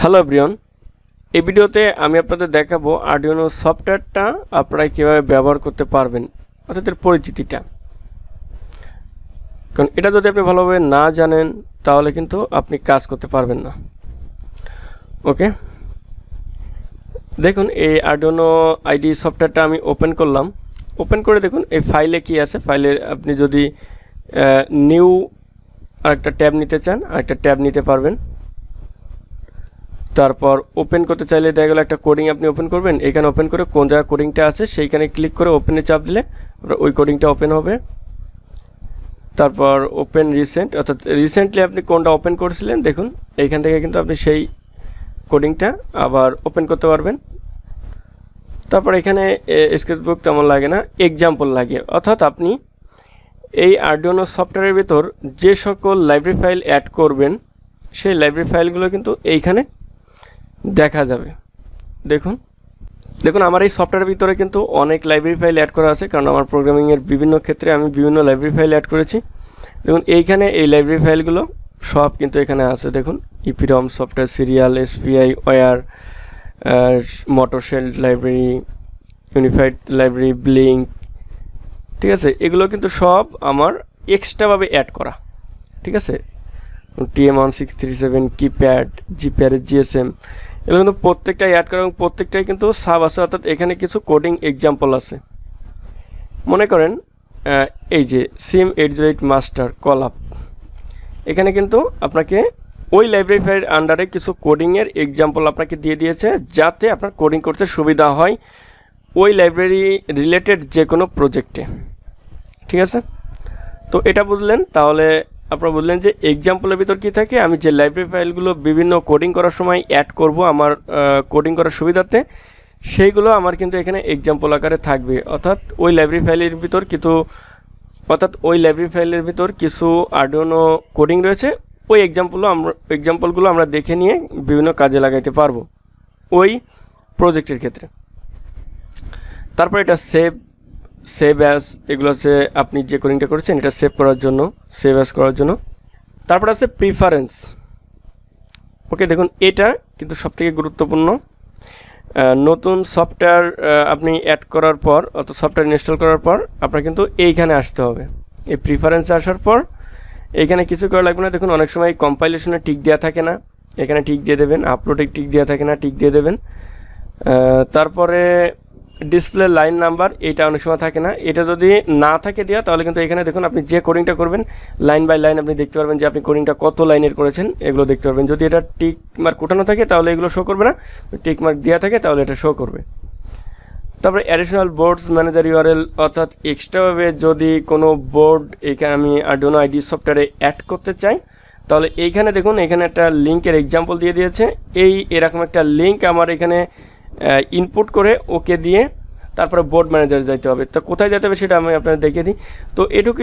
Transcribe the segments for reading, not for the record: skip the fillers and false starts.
Hello everyone, এই ভিডিওতে আমি আপনাদের দেখাবো আরডুইনো সফটওয়্যারটা আপনারা কীভাবে ব্যবহার করতে পারবেন, অর্থাৎ এর পরিচিতিটা। কারণ এটা যদি আপনি ভালোভাবে না জানেন তাহলে কিন্তু আপনি কাজ করতে পারবেন না। ওকে, দেখুন এই আরডুইনো আইডি সফটওয়্যারটা আমি ওপেন করলাম। ওপেন করে দেখুন এই ফাইলে কি আছে। ফাইলে আপনি যদি নিউ আরেকটা ট্যাব নিতে চান আরেকটা ট্যাব নিতে পারবেন। তারপর ওপেন করতে চাইলে দেখা গেল একটা কোডিং আপনি ওপেন করবেন। এখানে ওপেন করে কোন জায়গায় কোডিংটা আছে সেইখানে ক্লিক করে ওপেনে চাপ দিলে ওই কোডিংটা ওপেন হবে। তারপর ওপেন রিসেন্ট, অর্থাৎ রিসেন্টলি আপনি কোনটা ওপেন করেছিলেন দেখুন এইখান থেকে কিন্তু আপনি সেই কোডিংটা আবার ওপেন করতে পারবেন। তারপর এখানে স্কেচবুক তেমন লাগে না, এক্সাম্পল লাগে। অর্থাৎ আপনি এই আরডুইনো সফটওয়্যারের ভিতর যে সকল লাইব্রেরি ফাইল অ্যাড করবেন সেই লাইব্রেরি ফাইলগুলো কিন্তু এইখানে দেখা যাবে। দেখুন আমার এই সফটওয়্যারের ভিতরে কিন্তু অনেক লাইব্রেরি ফাইল অ্যাড করা আছে, কারণ আমার প্রোগ্রামিংয়ের বিভিন্ন ক্ষেত্রে আমি বিভিন্ন লাইব্রেরি ফাইল অ্যাড করেছি। দেখুন এইখানে এই লাইব্রেরি ফাইলগুলো সব কিন্তু এখানে আছে। দেখুন EEPROM software serial, SPI, wire, motor shield library, unified library, blink, ঠিক আছে। এগুলো কিন্তু সব আমার এক্সট্রাভাবে অ্যাড করা, ঠিক আছে। TM1637, কিপ্যাড, জিপ্যাড, জিএসএম, এগুলো কিন্তু প্রত্যেকটাই অ্যাড করা এবং প্রত্যেকটাই কিন্তু সাব আছে। অর্থাৎ এখানে কিছু কোডিং এক্সাম্পল আছে। মনে করেন এই যে SIM808 মাস্টার কলআপ, এখানে কিন্তু আপনাকে ওই লাইব্রেরি ফাইল আন্ডারে কিছু কোডিংয়ের এক্সাম্পল আপনাকে দিয়ে দিয়েছে যাতে আপনার কোডিং করতে সুবিধা হয় ওই লাইব্রেরি রিলেটেড যে কোনো প্রজেক্টে, ঠিক আছে। তো এটা বুঝলেন, তাহলে আপনারা বুঝলেন যে এক্সাম্পলের ভিতর কী থাকে। আমি যে লাইব্রেরি ফাইলগুলো বিভিন্ন কোডিং করার সময় অ্যাড করব আমার কোডিং করার সুবিধাতে, সেইগুলো আমার কিন্তু এখানে এক্সাম্পল আকারে থাকবে। অর্থাৎ ওই লাইব্রেরি ফাইলের ভিতর কিছু আরডুইনো কোডিং রয়েছে, ওই এক্সাম্পলগুলো আমরা দেখে নিয়ে বিভিন্ন কাজে লাগাইতে পারবো ওই প্রজেক্টের ক্ষেত্রে। তারপর এটা সেভ অ্যাজ, এগুলো হচ্ছে আপনি যে কোডিংটা করেছেন এটা সেভ করার জন্য, সেভ অ্যাজ করার জন্য। তারপর আছে প্রিফারেন্স। ওকে, দেখুন এটা কিন্তু সবথেকে গুরুত্বপূর্ণ। নতুন সফটওয়্যার আপনি অ্যাড করার পর অর্থাৎ সফটওয়্যার ইনস্টল করার পর আপনার কিন্তু এইখানে আসতে হবে। এই প্রিফারেন্সে আসার পর এইখানে কিছু করা লাগবে না। দেখুন অনেক সময় কম্পাইলেশনে টিক দেওয়া থাকে না, এখানে টিক দিয়ে দেবেন। আপলোডে টিক দেওয়া থাকে না, টিক দিয়ে দেবেন। তারপরে ডিসপ্লে লাইন নাম্বার, এটা অনেক সময় থাকে না। এটা যদি না থাকে দেওয়া তাহলে কিন্তু এখানে দেখুন আপনি যে কোডিংটা করবেন লাইন বাই লাইন আপনি দেখতে পারবেন যে আপনি কোডিংটা কত লাইনের করেছেন, এগুলো দেখতে পারবেন। যদি এটা টিক মার্ক ওঠানো থাকে তাহলে এগুলো শো করবে না, টিক মার্ক দেওয়া থাকে তাহলে এটা শো করবে। তারপরে অ্যাডিশনাল বোর্ডস ম্যানেজার ইউআরএল, অর্থাৎ এক্সট্রাভাবে যদি কোনো বোর্ড এখানে আমি আরডুইনো আইডি সফটওয়্যারে অ্যাড করতে চাই তাহলে এইখানে দেখুন এখানে একটা লিঙ্কের এক্সাম্পল দিয়ে দিয়েছে। এরকম একটা লিঙ্ক আমার এখানে ইনপুট করে ওকে দিয়ে তারপরে বোর্ড ম্যানেজারে যাইতে হবে। তো কোথায় যেতে হবে সেটা আমি আপনাদের দেখিয়ে দিই। তো এটুকু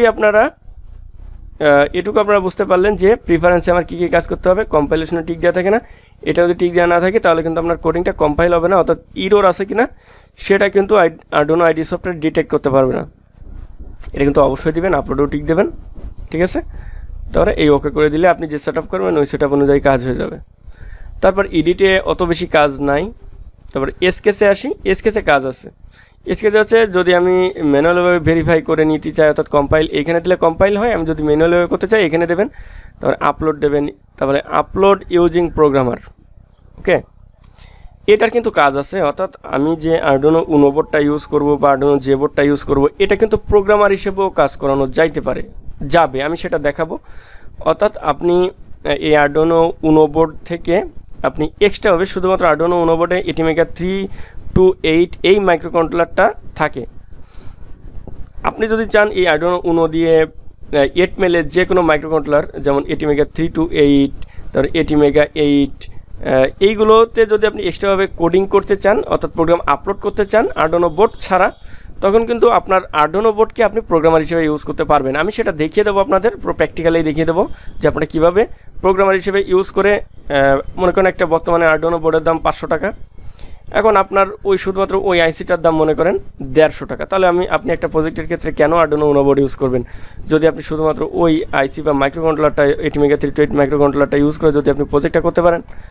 আপনারা বুঝতে পারলেন যে প্রিফারেন্সে আমার কী কী কাজ করতে হবে। কম্পাইলেশনে টিক দেওয়া থাকে না, এটা যদি টিক দেওয়া না থাকে তাহলে কিন্তু আপনার কোডিংটা কম্পাইল হবে না, অর্থাৎ ইরর আছে কিনা সেটা কিন্তু আরডুইনো আইডি সফটওয়্যার ডিটেক্ট করতে পারবে না। এটা কিন্তু অবশ্যই দিবেন, আপলোডেও টিক দেবেন, ঠিক আছে। তাহলে এই ওকে করে দিলে আপনি যে সেট আপ করবেন ওই সেট আপ অনুযায়ী কাজ হয়ে যাবে। তারপর এডিটে অত বেশি কাজ নাই। তারপর এসকেসে আসি, এসকেসে কাজ আছে। এসকেসে হচ্ছে যদি আমি ম্যানুয়ালভাবে ভেরিফাই করে নিতে চাই, অর্থাৎ কম্পাইল এখানে দিলে কম্পাইল হয়। আমি যদি ম্যানুয়ালভাবে করতে চাই এখানে দেবেন, তারপরে আপলোড দেবেন, তারপরে আপলোড ইউজিং প্রোগ্রামার। ওকে, এটার কিন্তু কাজ আছে। অর্থাৎ আমি যে আরডুইনো উনো বোর্ডটা ইউজ করব বা আরডুইনো যে বোর্ডটা ইউজ করব এটা কিন্তু প্রোগ্রামার হিসেবেও কাজ করানো যাবে, আমি সেটা দেখাবো। অর্থাৎ আপনি এই আরডুইনো উনো বোর্ড থেকে আপনি এক্সট্রাভাবে শুধুমাত্র আরডুইনো উনো বোর্ডে ATmega 328 এই মাইক্রোকন্ট্রোলারটা থাকে। আপনি যদি চান এই আরডুইনো উনো দিয়ে 8 মেলের যে কোনো মাইক্রোকন্ট্রোলার যেমন ATmega 328, তারপর ATmega 8, এইগুলোতে যদি আপনি এক্সট্রাভাবে কোডিং করতে চান অর্থাৎ প্রোগ্রাম আপলোড করতে চান আরডুইনো বোর্ড ছাড়া, তখন কিন্তু আপনার আরডুইনো বোর্ডকে আপনি প্রোগ্রামার হিসেবে ইউজ করতে পারবেন। আমি সেটা দেখিয়ে দেবো আপনাদের, প্র্যাকটিক্যালি দেখিয়ে দেবো যে আপনারা কীভাবে প্রোগ্রামার হিসেবে ইউজ করে। মনে করেন একটা বর্তমানে আরডুইনো বোর্ডের দাম 500 টাকা, এখন আপনার ওই শুধুমাত্র ওই আইসিটার দাম মনে করেন 150 টাকা, তাহলে আপনি একটা প্রজেক্টের ক্ষেত্রে কেন আরডুইনো উনো বোর্ড ইউজ করবেন? যদি আপনি শুধুমাত্র ওই আইসি বা মাইক্রোকন্ট্রোলারটা ATmega 328 মাইক্রোকন্ট্রোলারটা ইউজ করে যদি আপনি প্রজেক্টটা করতে পারেন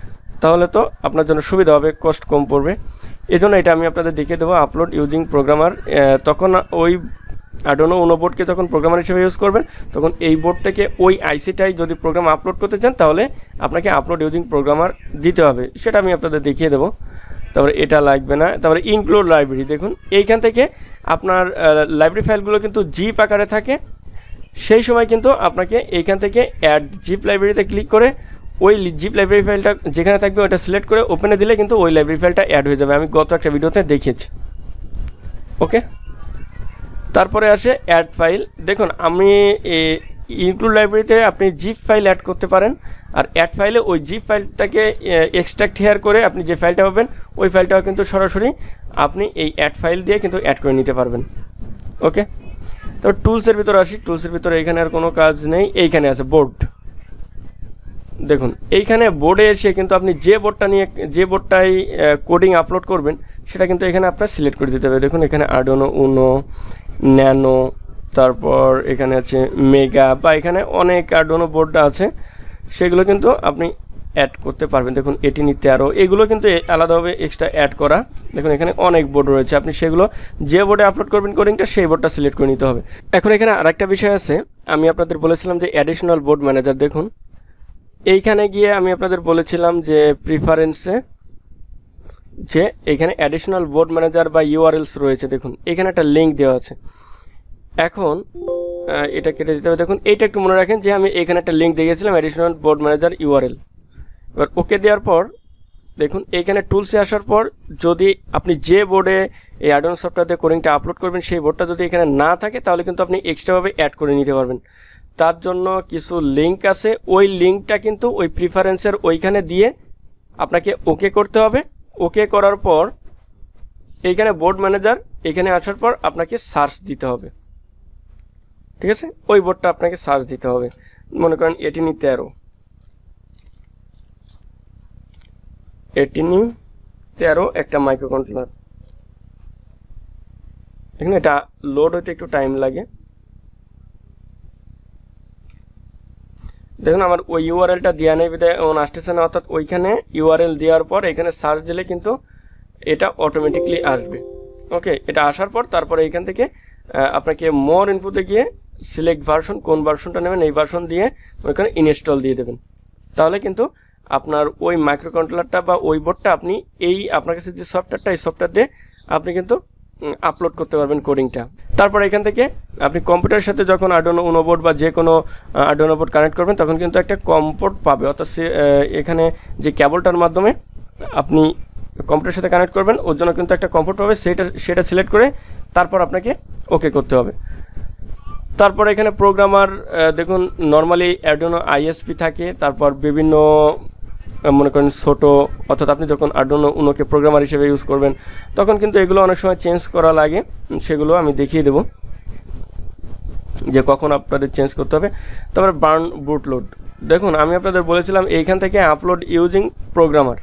তাহলে তো আপনার জন্য সুবিধা হবে, কষ্ট কম পড়বে। এজন্য এটা আমি আপনাদের দেখিয়ে দেবো আপলোড ইউজিং প্রোগ্রামার। তখন ওই আর্ডুইনো উনো বোর্ডকে যখন প্রোগ্রামার হিসেবে ইউজ করবেন তখন এই বোর্ড থেকে ওই আইসিটাই যদি প্রোগ্রাম আপলোড করতে চান তাহলে আপনাকে আপলোড ইউজিং প্রোগ্রামার দিতে হবে, সেটা আমি আপনাদের দেখিয়ে দেবো। তারপরে এটা লাগবে না। তারপরে ইনক্লুড লাইব্রেরি, দেখুন এইখান থেকে আপনার লাইব্রেরি ফাইলগুলো কিন্তু জিপ আকারে থাকে, সেই সময় কিন্তু আপনাকে এইখান থেকে অ্যাড জিপ লাইব্রেরিতে ক্লিক করে ওই জিপ লাইব্রেরি ফাইলটা যেখানে থাকবে ওটা সিলেক্ট করে ওপেনে দিলে কিন্তু ওই লাইব্রেরি ফাইলটা অ্যাড হয়ে যাবে। আমি গত একটা ভিডিওতে দেখিয়েছি। ওকে, তারপরে আসে অ্যাড ফাইল। দেখুন আমি ইনক্লুড লাইব্রেরিতে আপনি জিপ ফাইল অ্যাড করতে পারেন, আর অ্যাড ফাইলে ওই জিপ ফাইলটাকে এক্সট্রাক্ট হেয়ার করে আপনি যে ফাইলটা পাবেন ওই ফাইলটাও কিন্তু সরাসরি আপনি এই অ্যাড ফাইল দিয়ে কিন্তু অ্যাড করে নিতে পারবেন। ওকে, তো টুলসের ভিতরে আসি। টুলসের ভিতরে এখানে আর কোনো কাজ নেই, এইখানে আছে বোর্ড। দেখুন এইখানে বোর্ডে এসে কিন্তু আপনি যে বোর্ডটাই কোডিং আপলোড করবেন সেটা কিন্তু এখানে আপনার সিলেক্ট করে দিতে হবে। দেখুন এখানে আর্ডুইনো উনো, ন্যানো, তারপর এখানে আছে মেগা, বা এখানে অনেক আর্ডুইনো বোর্ড আছে, সেগুলো কিন্তু আপনি অ্যাড করতে পারবেন। দেখুন 1813 এগুলো কিন্তু আলাদাভাবে এক্সট্রা অ্যাড করা। দেখুন এখানে অনেক বোর্ড রয়েছে, আপনি সেগুলো যে বোর্ডে আপলোড করবেন কোডিংটা সেই বোর্ডটা সিলেক্ট করে নিতে হবে। এখন এখানে আরেকটা বিষয় আছে, আমি আপনাদের বলেছিলাম যে অ্যাডিশনাল বোর্ড ম্যানেজার। দেখুন এইখানে গিয়ে আমি আপনাদের বলেছিলাম যে প্রিফারেন্সে যে এখানে অ্যাডিশনাল বোর্ড ম্যানেজার বা ইউআরএলস রয়েছে। দেখুন এখানে একটা লিঙ্ক দেওয়া আছে। এখন এটা কেটে দিতে হবে। দেখুন এইটা একটু মনে রাখেন যে আমি এখানে একটা লিঙ্ক দিয়েছিলাম অ্যাডিশনাল বোর্ড ম্যানেজার ইউআরএল। এবার ওকে দেওয়ার পর দেখুন এইখানে টুলসে আসার পর যদি আপনি যে বোর্ডে এই আর্ডুইনো সফটওয়্যার দিয়ে কোডিংটা আপলোড করবেন সেই বোর্ডটা যদি এখানে না থাকে তাহলে কিন্তু আপনি এক্সট্রাভাবে অ্যাড করে নিতে পারবেন। তার জন্য কিছু লিঙ্ক আছে, ওই লিঙ্কটা কিন্তু ওই প্রিফারেন্সের ওইখানে দিয়ে আপনাকে ওকে করতে হবে। ওকে করার পর এইখানে বোর্ড ম্যানেজার এখানে আসার পর আপনাকে সার্চ দিতে হবে। ঠিক আছে, ওই বোর্ডটা আপনাকে সার্চ দিতে হবে। মনে করেন 1813 একটা মাইক্রো কন্ট্রোলার। এখানে এটা লোড হতে একটু টাইম লাগে। দেখুন আমার ওই ইউআরএলটা দেওয়া নেই বিধায় এমন আসতেছে না, অর্থাৎ ওইখানে ইউআরএল দেওয়ার পর এখানে সার্চ দিলে কিন্তু এটা অটোমেটিকলি আসবে। ওকে, এটা আসার পর তারপরে এইখান থেকে আপনাকে মোর ইনপুটে গিয়ে সিলেক্ট ভার্সন, কোন ভার্সনটা নেবেন এই ভার্সন দিয়ে ওইখানে ইনস্টল দিয়ে দেবেন। তাহলে কিন্তু আপনার ওই মাইক্রো কন্ট্রোলারটা বা ওই বোর্ডটা আপনি আপনার কাছে যে সফটওয়্যারটা এই সফটওয়্যার দিয়ে আপনি কিন্তু আপলোড করতে পারবেন কোডিংটা। তারপর এখান থেকে আপনি কম্পিউটারের সাথে যখন আর্ডুইনো উনো বোর্ড বা যে কোনো আর্ডুইনো বোর্ড কানেক্ট করবেন তখন কিন্তু একটা কম পোর্ট পাবে, অর্থাৎ এখানে যে কেবলটার মাধ্যমে আপনি কম্পিউটারের সাথে কানেক্ট করবেন ওর জন্য কিন্তু একটা কম পোর্ট পাবে, সেটা সিলেক্ট করে তারপর আপনাকে ওকে করতে হবে। তারপর এখানে প্রোগ্রামার দেখুন নর্মালি আর্ডুইনো আইএসপি থাকে, তারপর বিভিন্ন মনে করেন ছোটো, অর্থাৎ আপনি যখন আর্ডুইনো উনোকে প্রোগ্রামার হিসেবে ইউজ করবেন তখন কিন্তু এগুলো অনেক সময় চেঞ্জ করা লাগে, সেগুলো আমি দেখিয়ে দেবো যে কখন আপনাদের চেঞ্জ করতে হবে। তারপরে বার্ন বুটলোড, দেখুন আমি আপনাদের বলেছিলাম এইখান থেকে আপলোড ইউজিং প্রোগ্রামার।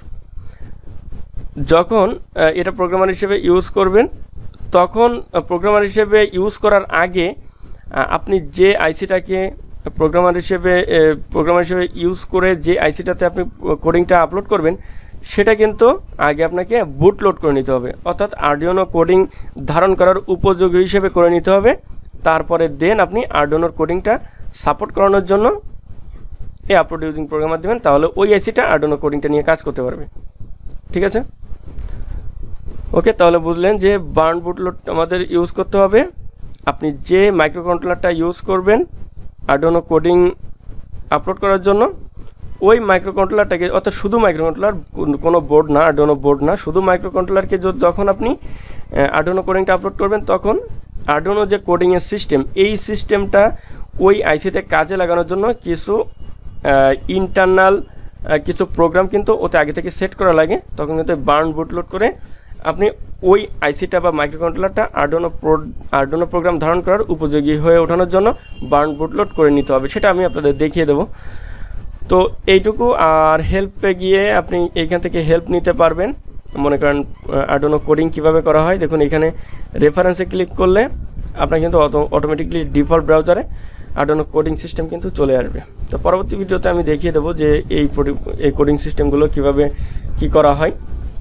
যখন এটা প্রোগ্রামার হিসেবে ইউজ করবেন তখন প্রোগ্রামার হিসেবে ইউজ করার আগে আপনি যে আইসিটাকে প্রোগ্রামার হিসেবে ইউজ করে যে আইসিটাতে আপনি কোডিংটা আপলোড করবেন সেটা কিন্তু আগে আপনাকে বুটলোড করে নিতে হবে, অর্থাৎ আর্ডুইনো কোডিং ধারণ করার উপযোগী হিসেবে করে নিতে হবে। তারপরে দেন আপনি আর্ডুইনোর কোডিংটা সাপোর্ট করানোর জন্য এই আপলোড ইউজিং প্রোগ্রামার দেবেন, তাহলে ওই আইসিটা আর্ডুইনো কোডিংটা নিয়ে কাজ করতে পারবে। ঠিক আছে, ওকে, তাহলে বুঝলেন যে বার্ন বুটলোড আমাদের ইউজ করতে হবে। আপনি যে মাইক্রো কন্ট্রোলারটা ইউজ করবেন আর্ডুইনো কোডিং আপলোড করার জন্য ওই মাইক্রো কন্ট্রোলারটাকে, অর্থাৎ শুধু মাইক্রো কন্ট্রোলার, কোনো বোর্ড না, আর্ডুইনো বোর্ড না, শুধু মাইক্রো কন্ট্রোলারকে যখন আপনি আর্ডুইনো কোডিংটা আপলোড করবেন তখন আর্ডুইনো যে কোডিংয়ের সিস্টেম এই সিস্টেমটা ওই আইসিতে কাজে লাগানোর জন্য কিছু ইন্টারনাল কিছু প্রোগ্রাম কিন্তু ওতে আগে থেকে সেট করা লাগে। তখন কিন্তু বার্ন বুটলোড করে আপনি ওই আইসিটা বা মাইক্রো কন্ট্রোলারটা আর্ডুইনো প্রোগ্রাম ধারণ করার উপযোগী হয়ে ওঠানোর জন্য বার্ন বুটলোড করে নিতে হবে, সেটা আমি আপনাদের দেখিয়ে দেবো। তো এইটুকু। আর হেল্পে গিয়ে আপনি এইখান থেকে হেল্প নিতে পারবেন, মনে করেন আর্ডুইনো কোডিং কীভাবে করা হয়। দেখুন এখানে রেফারেন্সে ক্লিক করলে আপনার কিন্তু অটোমেটিকলি ডিফল্ট ব্রাউজারে আর্ডুইনো কোডিং সিস্টেম কিন্তু চলে আসবে। তো পরবর্তী ভিডিওতে আমি দেখিয়ে দেবো যে এই কোডিং সিস্টেমগুলো কিভাবে কি করা হয়।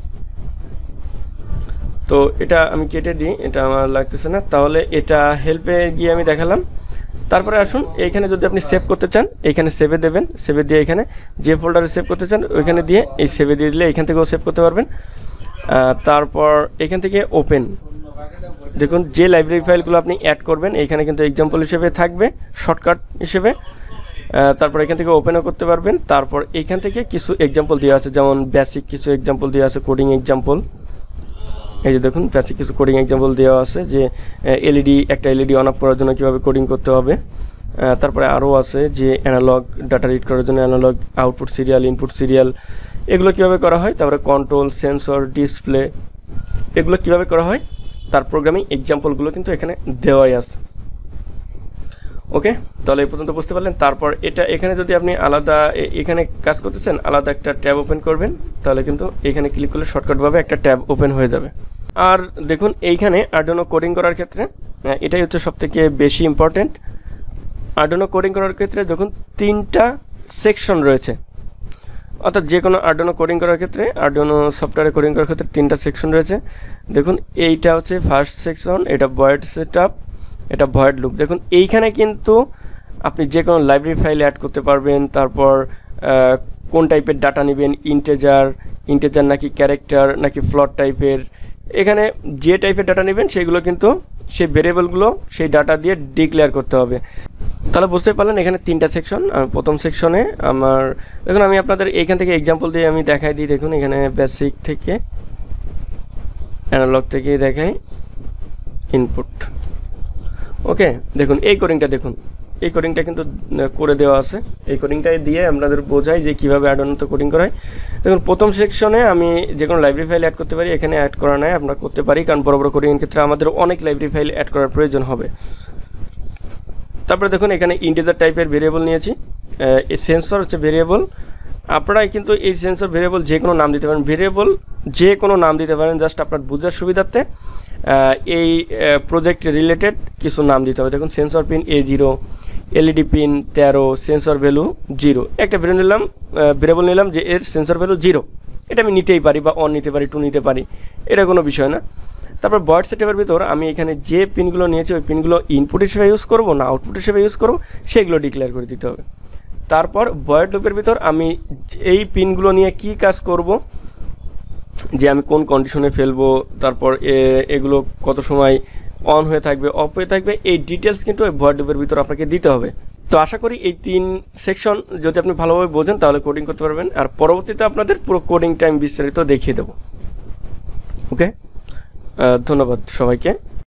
তো এটা আমি কেটে দিই, এটা আমার লাগতেছে না, তাহলে এটা হেল্পে গিয়ে আমি দেখালাম। তারপরে আসুন এইখানে যদি আপনি সেভ করতে চান এইখানে সেভে দেবেন, সেভে দিয়ে এখানে যে ফোল্ডারে সেভ করতে চান ওইখানে দিয়ে এই সেভে দিয়ে দিলে এখান থেকেও সেভ করতে পারবেন। তারপর এখান থেকে ওপেন, দেখুন যে লাইব্রেরি ফাইলগুলো আপনি অ্যাড করবেন এইখানে কিন্তু এক্সাম্পল হিসেবে থাকবে, শর্টকাট হিসেবে। তারপর এখান থেকে ওপেনও করতে পারবেন। তারপর এখান থেকে কিছু এক্সাম্পল দেওয়া আছে, যেমন বেসিক কিছু এক্সাম্পল দেওয়া আছে, কোডিং এক্সাম্পল। এই যে দেখুন বেসিক কিছু কোডিং এক্সাম্পল দেওয়া আছে, যে একটা এলইডি অন অফ করার জন্য কীভাবে কোডিং করতে হবে। তারপরে আরও আছে যে অ্যানালগ ডাটা রিড করার জন্য analogue output serial, input serial, এগুলো কীভাবে করা হয়। তারপরে কন্ট্রোল, সেন্সর, ডিসপ্লে, এগুলো কীভাবে করা হয় তার প্রোগ্রামিং এক্সাম্পলগুলো কিন্তু এখানে দেওয়াই আছে। ওকে, তাহলে এই পর্যন্ত বুঝতে পারলেন। তারপর এখানে যদি আপনি আলাদা এখানে কাজ করতেছেন আলাদা একটা ট্যাব ওপেন করবেন, তাহলে কিন্তু এখানে ক্লিক করলে শর্টকাটভাবে একটা ট্যাব ওপেন হয়ে যাবে। আর দেখুন এইখানে আর্ডুইনো কোডিং করার ক্ষেত্রে এটাই হচ্ছে সবথেকে বেশি ইম্পর্টেন্ট। আর্ডুইনো কোডিং করার ক্ষেত্রে যখন 3টা সেকশন রয়েছে, অর্থাৎ যে কোনো আর্ডুইনো কোডিং করার ক্ষেত্রে, আর্ডুইনো সফটওয়্যারে কোডিং করার ক্ষেত্রে 3টা সেকশন রয়েছে। দেখুন এইটা হচ্ছে ফার্স্ট সেকশন, এটা ভয়েড সেটআপ, এটা ভয়েড লুপ। দেখুন এইখানে কিন্তু আপনি যে কোনো লাইব্রেরি ফাইল অ্যাড করতে পারবেন। তারপর কোন টাইপের ডাটা নেবেন, ইন্টেজার নাকি ক্যারেক্টার নাকি ফ্লোট টাইপের, এখানে যে টাইপের ডাটা নেবেন সেগুলো কিন্তু সেই ভেরিয়েবলগুলো সেই ডাটা দিয়ে ডিক্লেয়ার করতে হবে। তাহলে বুঝতে পারলেন এখানে 3টা সেকশন। প্রথম সেকশনে আমার দেখুন আমি আপনাদের এইখান থেকে এক্সাম্পল দিয়ে আমি দেখাই দিই। দেখুন এখানে বেসিক থেকে অ্যানালগ থেকে দেখাই ইনপুট। ওকে, দেখুন এই কোডিংটা, দেখুন এই কোডিংটা কিন্তু করে দেওয়া আছে। এই কোডিংটাই দিয়ে আপনাদের বোঝাই যে কীভাবে আর্ডুইনোতে কোডিং করা হয়। দেখুন প্রথম সেকশনে আমি যে কোনো লাইব্রেরি ফাইল অ্যাড করতে পারি, এখানে অ্যাড করা নাই, আমরা করতে পারি, কারণ বড় বড় কোডিংয়ের ক্ষেত্রে আমাদের অনেক লাইব্রেরি ফাইল অ্যাড করার প্রয়োজন হবে। তারপরে দেখুন এখানে ইন্টিজার টাইপের ভেরিয়েবল নিয়েছি। এই সেন্সর হচ্ছে ভেরিয়েবল, আপনারাই কিন্তু এই সেন্সর ভেরিয়েবল যে কোনো নাম দিতে পারেন, ভেরিয়েবল যে কোনো নাম দিতে পারেন, জাস্ট আপনার বোঝার সুবিধার্থে এই প্রজেক্ট রিলেটেড কিছু নাম দিতে হবে। দেখুন sensor pin A0, LED pin 13, sensor value 0, একটা ভেরিয়েবল নিলাম যে এর সেন্সর ভ্যালু 0, এটা আমি নিতেই পারি বা 1 নিতে পারি, 2 নিতে পারি, এটা কোনো বিষয় না। তারপর ভয়েড সেটআপের ভিতর আমি এখানে যে পিনগুলো নিয়েছি ওই পিনগুলো ইনপুট হিসেবে ইউজ করব না আউটপুট হিসেবে ইউজ করব সেগুলো ডিক্লেয়ার করে দিতে হবে। তারপর ভয়েড লুপের ভিতর আমি এই পিনগুলো নিয়ে কি কাজ করব, যে আমি কোন কন্ডিশনে ফেলবো, তারপর এগুলো কত সময় অন হয়ে থাকবে, অফ হয়ে থাকবে, এই ডিটেলস কিন্তু ওই ভয়েড লুপের ভিতর আপনাকে দিতে হবে। তো আশা করি এই 3 সেকশন যদি আপনি ভালোভাবে বোঝেন তাহলে কোডিং করতে পারবেন। আর পরবর্তীতে আপনাদের পুরো কোডিং টাইম বিস্তারিত দেখিয়ে দেবো। ওকে, ধন্যবাদ সবাইকে।